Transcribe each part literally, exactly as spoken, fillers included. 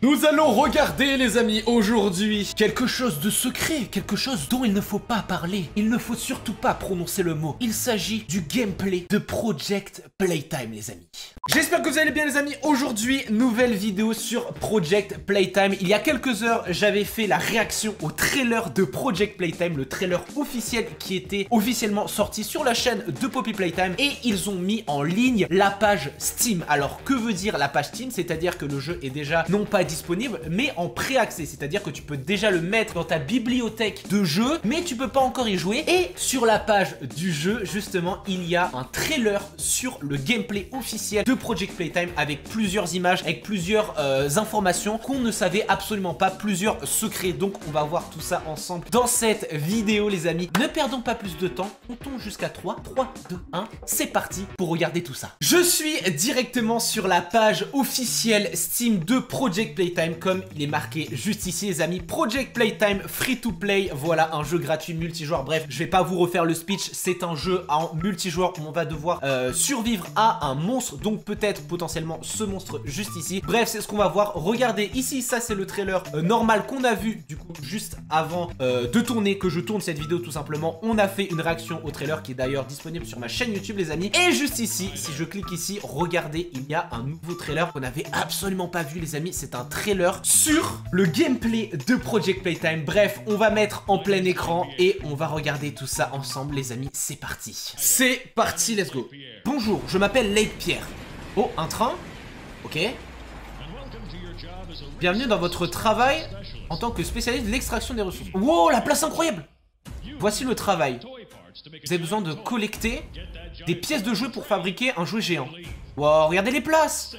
Nous allons regarder les amis aujourd'hui quelque chose de secret, quelque chose dont il ne faut pas parler. Il ne faut surtout pas prononcer le mot. Il s'agit du gameplay de Project Playtime les amis. J'espère que vous allez bien les amis. Aujourd'hui, nouvelle vidéo sur Project Playtime. Il y a quelques heures, j'avais fait la réaction au trailer de Project Playtime, le trailer officiel qui était officiellement sorti sur la chaîne de Poppy Playtime. Et ils ont mis en ligne la page Steam. Alors que veut dire la page Steam? C'est-à-dire que le jeu est déjà non pas disponible mais en pré-accès, c'est-à-dire que tu peux déjà le mettre dans ta bibliothèque de jeux mais tu peux pas encore y jouer. Et sur la page du jeu justement il y a un trailer sur le gameplay officiel de Project Playtime avec plusieurs images, avec plusieurs euh, informations qu'on ne savait absolument pas, plusieurs secrets. Donc on va voir tout ça ensemble dans cette vidéo les amis. Ne perdons pas plus de temps, comptons jusqu'à trois, trois, deux, un, c'est parti pour regarder tout ça. Je suis directement sur la page officielle Steam de Project Playtime comme il est marqué juste ici les amis. Project Playtime free to play, voilà un jeu gratuit multijoueur. Bref, je vais pas vous refaire le speech, c'est un jeu en multijoueur où on va devoir euh, survivre à un monstre, donc peut-être potentiellement ce monstre juste ici. Bref, c'est ce qu'on va voir. Regardez ici, ça c'est le trailer euh, normal qu'on a vu du coup juste avant euh, de tourner, que je tourne cette vidéo tout simplement. On a fait une réaction au trailer qui est d'ailleurs disponible sur ma chaîne YouTube les amis. Et juste ici, si je clique ici, regardez, il y a un nouveau trailer qu'on n'avait absolument pas vu les amis. C'est un trailer sur le gameplay de Project Playtime. Bref, on va mettre en plein écran et on va regarder tout ça ensemble les amis. C'est parti. C'est parti, let's go. Bonjour, je m'appelle Lake Pierre. Oh, un train? Ok. Bienvenue dans votre travail en tant que spécialiste de l'extraction des ressources. Wow, la place incroyable. Voici le travail. Vous avez besoin de collecter des pièces de jeu pour fabriquer un jouet géant. Wow, regardez les places.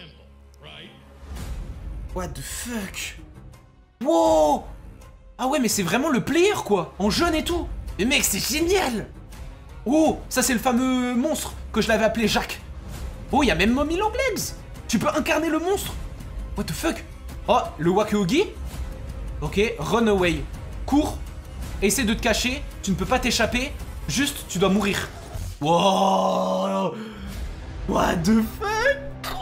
What the fuck? Wow. Ah ouais, mais c'est vraiment le player quoi, en jaune et tout. Mais mec, c'est génial. Oh, ça c'est le fameux monstre que je l'avais appelé Jacques. Oh, il y a même Mommy Longlegs. Tu peux incarner le monstre. What the fuck? Oh, le Waka-Oogie. Ok, run away. Cours. Essaie de te cacher. Tu ne peux pas t'échapper. Juste, tu dois mourir. Wow. What the fuck?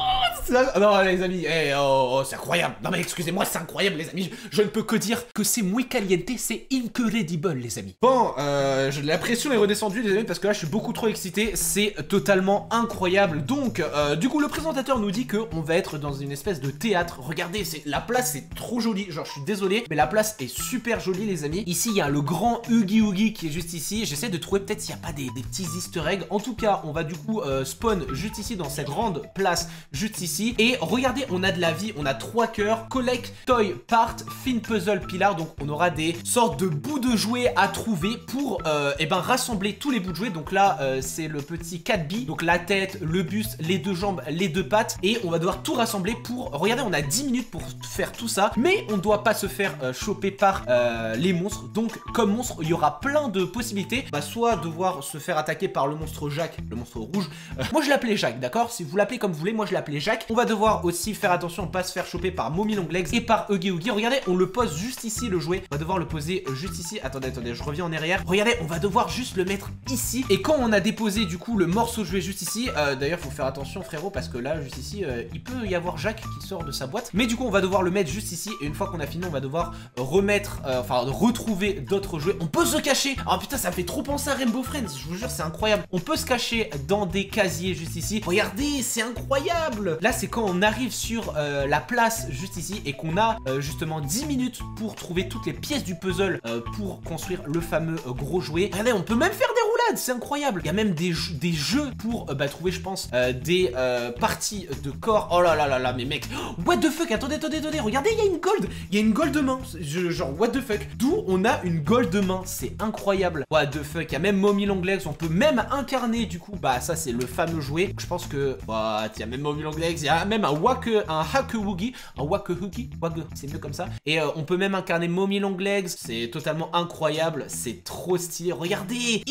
Non les amis, hey, oh, oh, c'est incroyable. Non mais excusez-moi, c'est incroyable les amis. Je, je ne peux que dire que c'est muy caliente, c'est incredible les amis. Bon, euh, je, la pression est redescendue les amis parce que là je suis beaucoup trop excité. C'est totalement incroyable. Donc, euh, du coup le présentateur nous dit que on va être dans une espèce de théâtre. Regardez, c'est la place c'est trop jolie. Genre je suis désolé, mais la place est super jolie les amis. Ici il y a le grand Oogie Oogie qui est juste ici. J'essaie de trouver peut-être s'il n'y a pas des, des petits easter eggs. En tout cas, on va du coup euh, spawn juste ici dans cette grande place juste ici. Et regardez, on a de la vie, on a trois cœurs, collect, toy, part, fin, puzzle, pilar. Donc on aura des sortes de bouts de jouets à trouver pour euh, eh ben, rassembler tous les bouts de jouets. Donc là euh, c'est le petit quatre billes, donc la tête, le buste, les deux jambes, les deux pattes. Et on va devoir tout rassembler pour, regardez, on a dix minutes pour faire tout ça. Mais on ne doit pas se faire euh, choper par euh, les monstres. Donc comme monstre, il y aura plein de possibilités. Bah, soit devoir se faire attaquer par le monstre Jacques, le monstre rouge. euh, Moi je l'appelais Jacques, d'accord? Si vous l'appelez comme vous voulez, moi je l'appelais Jacques. On va devoir aussi faire attention à ne pas se faire choper par Mommy Longlegs et par Oogie Oogie. Regardez, on le pose juste ici le jouet. On va devoir le poser juste ici. Attendez, attendez, je reviens en arrière. Regardez, on va devoir juste le mettre ici. Et quand on a déposé du coup le morceau de jouet juste ici, euh, d'ailleurs faut faire attention frérot parce que là juste ici, euh, il peut y avoir Jacques qui sort de sa boîte. Mais du coup on va devoir le mettre juste ici. Et une fois qu'on a fini, on va devoir remettre, euh, enfin retrouver d'autres jouets. On peut se cacher. Oh putain, ça me fait trop penser à Rainbow Friends. Je vous jure, c'est incroyable. On peut se cacher dans des casiers juste ici. Regardez, c'est incroyable. Là c'est quand on arrive sur euh, la place juste ici et qu'on a euh, justement dix minutes pour trouver toutes les pièces du puzzle euh, pour construire le fameux euh, gros jouet. Regardez, on peut même faire des roulades, c'est incroyable. Il y a même des, des jeux pour euh, bah, trouver je pense euh, des euh, parties de corps. Oh là là là là, mais mec, what the fuck, attendez, attendez, attendez, regardez, il y a une gold, il y a une gold main, je, genre what the fuck, d'où on a une gold main, c'est incroyable. What the fuck, il y a même Mommy Longlegs, on peut même incarner du coup, bah ça c'est le fameux jouet. Je pense que, what, il y a même Mommy Longlegs, il y a même un Waka, un Waka-Oogie, un Waka-Oogie, c'est mieux comme ça. Et euh, on peut même incarner Mommy Longlegs, c'est totalement incroyable, c'est trop stylé. Regardez, il, comment il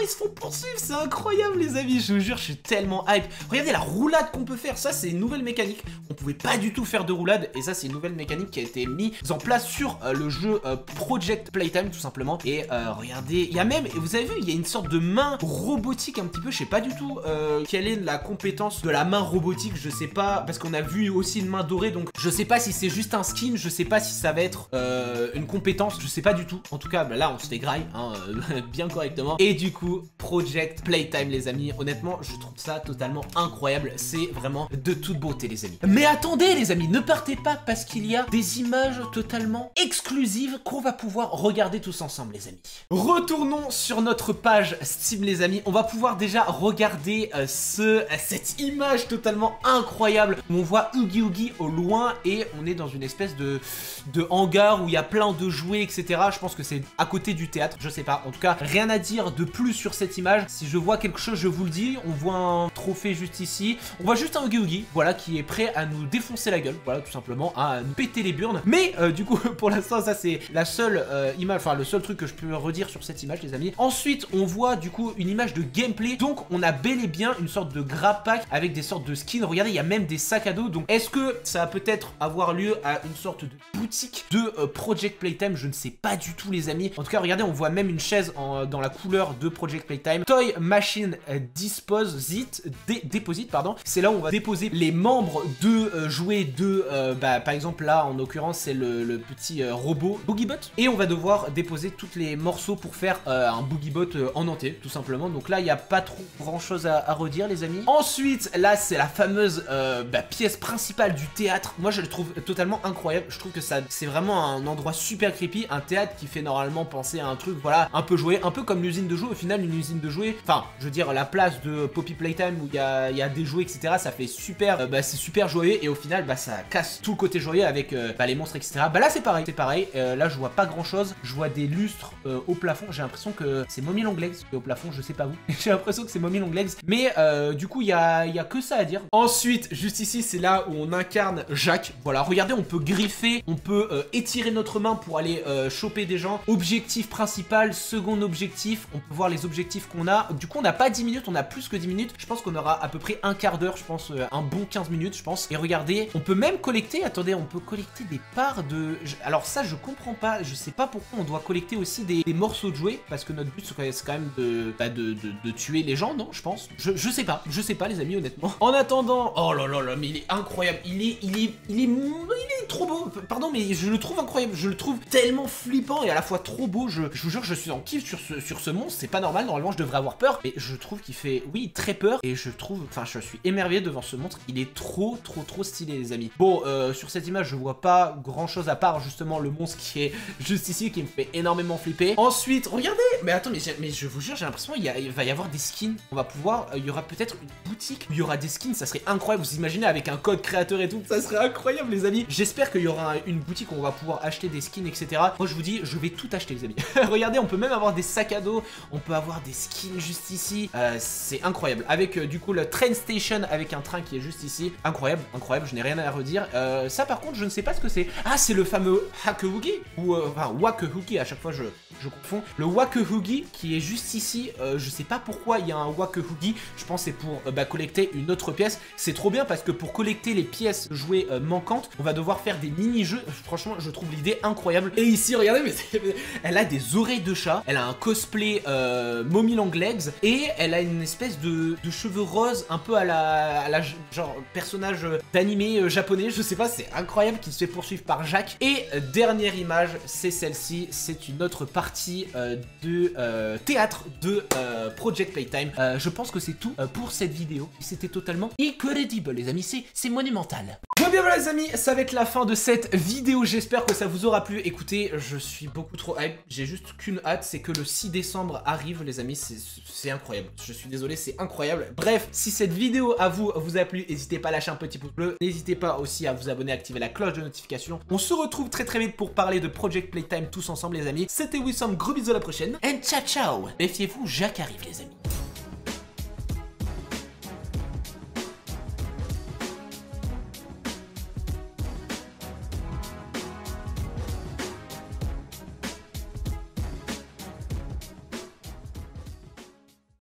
ils se font poursuivre, c'est incroyable les amis, je vous jure, je suis tellement hype. Regardez la roulade qu'on peut faire, ça c'est une nouvelle mécanique. On pouvait pas du tout faire de roulade et ça c'est une nouvelle mécanique qui a été mise en place sur euh, le jeu euh, Project Playtime tout simplement. Et euh, regardez, il y a même, vous avez vu, il y a une sorte de main robotique un petit peu, je sais pas du tout euh, quelle est la compétence de la main robotique, je sais pas, parce qu'on a vu aussi une main dorée, donc je sais pas si c'est juste un skin, je sais pas si ça va être euh, une compétence, je sais pas du tout. En tout cas, bah, là on se fait graille, hein, euh, bien correctement. Et du coup, Project Playtime les amis, honnêtement, je trouve ça totalement incroyable, c'est vraiment de toute beauté les amis. Mais attendez les amis, ne partez pas parce qu'il y a des images totalement exclusives qu'on va pouvoir regarder tous ensemble les amis. Retournons sur notre page Steam les amis, on va pouvoir déjà regarder euh, ce, cette image totalement incroyable où on voit Oogie Oogie au loin et on est dans une espèce de, de hangar où il y a plein de jouets etc. Je pense que c'est à côté du théâtre, je sais pas, en tout cas rien à dire de plus sur cette image. Si je vois quelque chose je vous le dis, on voit un trophée juste ici, on voit juste un Oogie Oogie, voilà, qui est prêt à nous défoncer la gueule, voilà tout simplement, à nous péter les burnes. Mais euh, du coup pour l'instant ça c'est la seule euh, image, enfin le seul truc que je peux redire sur cette image les amis. Ensuite on voit du coup une image de gameplay, donc on a bel et bien une sorte de grab pack avec des sortes de skins. Regardez, il y a même des sacs à dos, donc est-ce que ça va peut-être avoir lieu à une sorte de boutique de euh, Project Playtime? Je ne sais pas du tout les amis. En tout cas regardez, on voit même une chaise en, dans la couleur de Project Playtime. Toy Machine euh, Deposit, dé, Deposit pardon, c'est là où on va déposer les membres de euh, jouets de euh, bah, par exemple là en l'occurrence c'est le, le petit euh, robot BoogieBot, et on va devoir déposer tous les morceaux pour faire euh, un BoogieBot euh, en entier tout simplement. Donc là il n'y a pas trop grand chose à, à redire les amis. Ensuite là c'est la fameuse euh, bah, pièce principale du théâtre. Moi je le trouve totalement incroyable, je trouve que ça c'est vraiment un endroit super creepy, un théâtre qui fait normalement penser à un truc voilà un peu joué, un peu comme l'usine de jouets. Au final une usine de jouets, enfin je veux dire la place de Poppy Playtime où il y a, y a des jouets etc, ça fait super, euh, bah, c'est super joyeux et au final bah ça casse tout le côté joyeux avec euh, bah, les monstres etc. Bah là c'est pareil, c'est pareil, euh, là je vois pas grand chose, je vois des lustres euh, au plafond, j'ai l'impression que c'est Mommy Longlegs qui est au plafond, je sais pas vous, j'ai l'impression que c'est Mommy Longlegs, mais euh, du coup il y a, y a que ça à dire. Ensuite juste ici c'est là où on incarne Jacques, voilà regardez on peut griffer, on peut euh, étirer notre main pour aller euh, choper des gens. Objectif principal, second objectif, on peut voir les objectifs qu'on a, du coup on n'a pas dix minutes, on a plus que dix minutes, je pense qu'on aura à peu près un quart d'heure, je pense euh, un bon quinze minutes je pense. Et regardez, on peut même collecter, attendez, on peut collecter des parts de... Alors ça je comprends pas, je sais pas pourquoi on doit collecter aussi des, des morceaux de jouets, parce que notre but c'est quand même de, bah, de, de, de tuer les gens, non je pense, je, je sais pas, je sais pas les amis honnêtement. En attendant, oh là là là, mais il est incroyable, il est, il est, il est, il est trop beau, pardon mais je le trouve incroyable, je le trouve tellement flippant et à la fois trop beau, je, je vous jure je suis en kiff sur ce, sur ce monstre, c'est pas normal, normalement je devrais avoir peur, mais je trouve qu'il fait, oui, très peur, et je trouve, enfin je suis émerveillé devant ce monstre, il est trop trop trop stylé les amis. Bon, euh, sur cette image je vois pas grand chose à part justement le monstre qui est juste ici, qui me fait énormément flipper. Ensuite, regardez, mais attends, mais, mais je vous jure j'ai l'impression qu'il il va y avoir des skins, on va pouvoir, euh, il y aura peut-être une boutique où il y aura des skins, ça serait incroyable, vous imaginez avec un code créateur et tout, ça serait incroyable les amis. J'espère qu'il y aura une boutique où on va pouvoir acheter des skins etc. Moi je vous dis, je vais tout acheter les amis. Regardez, on peut même avoir des sacs à dos, on peut avoir des skins juste ici, euh, c'est incroyable. Avec euh, du coup le train station avec un train qui est juste ici, incroyable, incroyable, je n'ai rien à redire. Euh, ça par contre je ne sais pas ce que c'est. Ah c'est le fameux Hakuhugi, ou euh, enfin Wakuhugi, à chaque fois je, je confonds. Le Wakuhugi qui est juste ici, euh, je sais pas pourquoi il y a un Wakuhugi, je pense c'est pour euh, bah, collecter une autre pièce. C'est trop bien parce que pour collecter les pièces jouées euh, manquantes, on va devoir faire des mini-jeux. Franchement je trouve l'idée incroyable. Et ici regardez, mais elle a des oreilles de chat, elle a un cosplay euh, Mommy Longlegs et elle a une espèce de, de cheveux roses un peu à la, à la genre personnage d'animé euh, japonais, je sais pas, c'est incroyable, qui se fait poursuivre par Jacques. Et euh, dernière image, c'est celle-ci, c'est une autre partie euh, de euh, théâtre de euh, Project Playtime. Euh, je pense que c'est tout euh, pour cette vidéo. C'était totalement incredible les amis, c'est monumental. Bon bien voilà les amis, ça va être la fin de cette vidéo, j'espère que ça vous aura plu. Écoutez, je suis beaucoup trop hype, j'ai juste qu'une hâte, c'est que le six décembre arrive les amis, c'est incroyable, je suis désolé, c'est incroyable. Bref, si cette vidéo à vous vous a plu, n'hésitez pas à lâcher un petit pouce bleu, n'hésitez pas aussi à vous abonner, à activer la cloche de notification. On se retrouve très très vite pour parler de Project Playtime tous ensemble les amis. C'était Wissam, gros bisous à la prochaine, and ciao ciao. Méfiez-vous, Jacques arrive les amis.